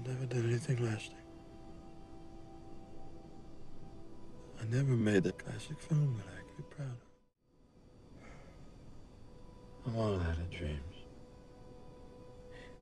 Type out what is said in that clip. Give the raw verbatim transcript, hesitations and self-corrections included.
never did anything lasting. I never made the classic film that I could be proud of. I wanted that a dream.